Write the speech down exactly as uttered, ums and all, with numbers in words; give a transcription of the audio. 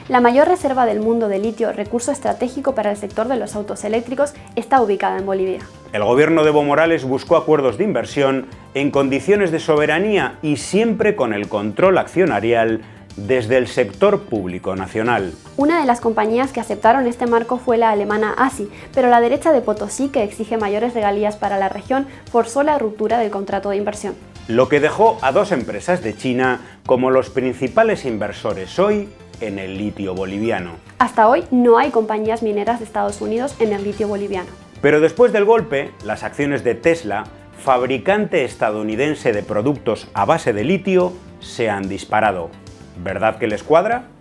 La mayor reserva del mundo de litio, recurso estratégico para el sector de los autos eléctricos, está ubicada en Bolivia. El gobierno de Evo Morales buscó acuerdos de inversión en condiciones de soberanía y siempre con el control accionarial desde el sector público nacional. Una de las compañías que aceptaron este marco fue la alemana A S I, pero la derecha de Potosí, que exige mayores regalías para la región, forzó la ruptura del contrato de inversión. Lo que dejó a dos empresas de China como los principales inversores hoy en el litio boliviano. Hasta hoy no hay compañías mineras de Estados Unidos en el litio boliviano. Pero después del golpe, las acciones de Tesla, fabricante estadounidense de productos a base de litio, se han disparado. ¿Verdad que les cuadra?